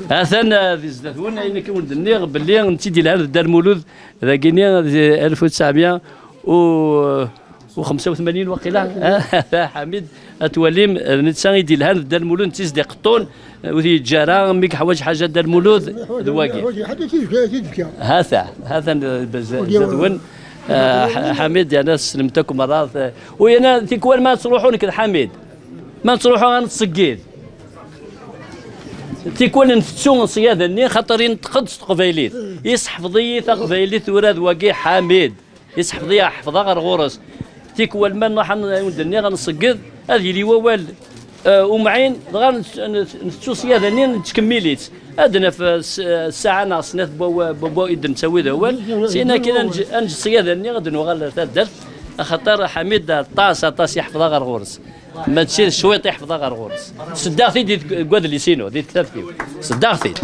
اثنا ذي الزدون اين كون النيغ باللي نتيدي لها دار مولود ذاكيني 1985 وقيلا حميد اتوليم نتسان يدير لها دار المولود نتيز دي قطون وذي الجاره ميك حوايج حاجه دار المولود ذواكي هذا الزدون حميد يا ناس سلمتكم مرات ويانا تيكوال ما تروحون كذا حميد ما تروحوا نتصقيد تيكون نفتشو صياده ني خاطر ينتقدش قبايليت يسحفظي قبايليت وراد واقي حميد يسحفظي حفظها غير غورس تيكوال ما نروح ندني غنصقد هذه لي ووال ومعين نفتشو صياده ني نتكمليت ادنا في الساعه ناقصنا بو يد نسوي ذا اول سينا كذا نجي صياده ني غادي نوغل درت خاطر حميد طاس يحفظها غير غورس ما تشير شويط يحفظها غير غورس صداقتي دي كواد اللي سينو دي ثلاثتي صداقتي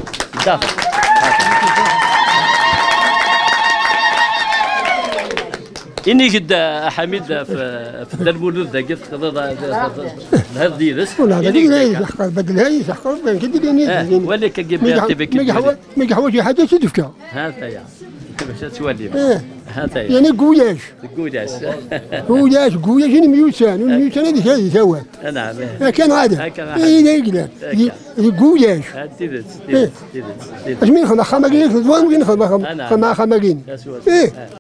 إني قد حميد في المولود ذاك هذا ديرس ولا هذا يحقق بدل هاي يحقق كدير ولا كجيب بك ما حوايج حاجه تدفكا هذا يا باش تولي هذا يعني قوياش يعني ميوسان هذه ثوات نعم كان عاده يقدر قوياش اش مين خما خماقين خما خماقين